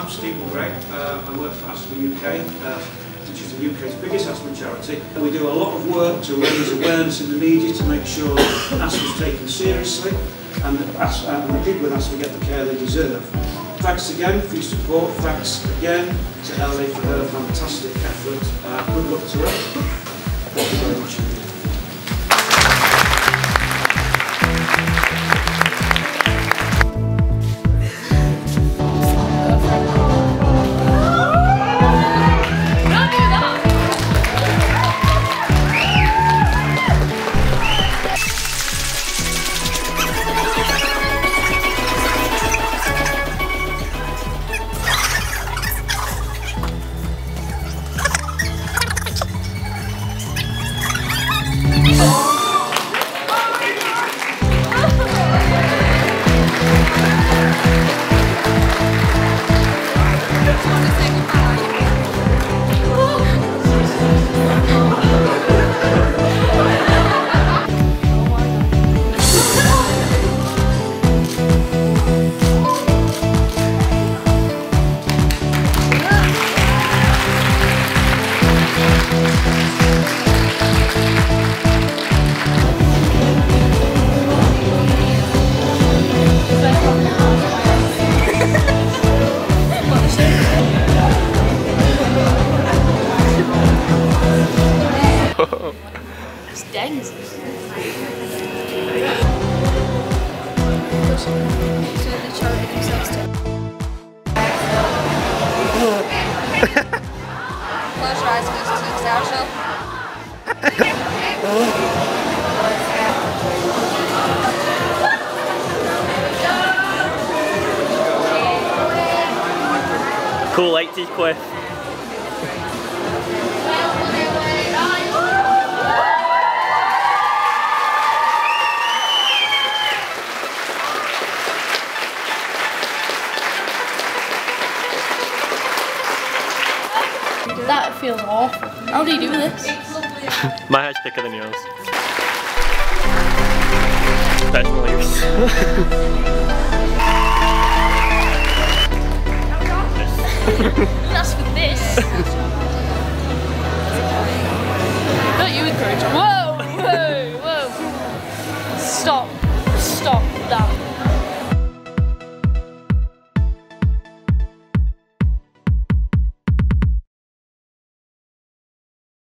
I'm Stephen Gray. I work for Asthma UK, which is the UK's biggest asthma charity. We do a lot of work to raise awareness in the media to make sure that asthma is taken seriously and the people with asthma get the care they deserve. Thanks again for your support. Thanks again to Ellie for her fantastic effort. Good luck to her. Thank you very much indeed. Stangs. Close your eyes, goes to the sour shell. Cool 80s quiff. That feels awful. How do you do this? My head's thicker than yours. Personally. That's for this.